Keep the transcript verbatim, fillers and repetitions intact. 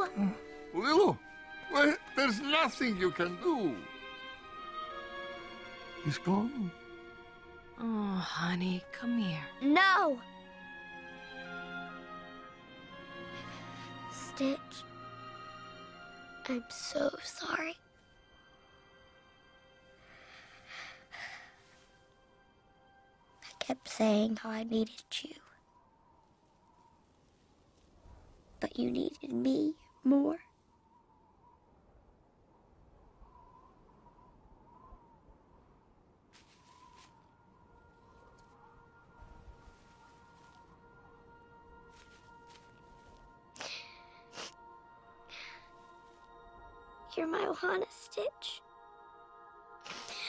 Lilo, well, there's nothing you can do. He's gone. Oh, honey, come here. No! Stitch, I'm so sorry. I kept saying how I needed you. But you needed me more. You're my Ohana, Stitch.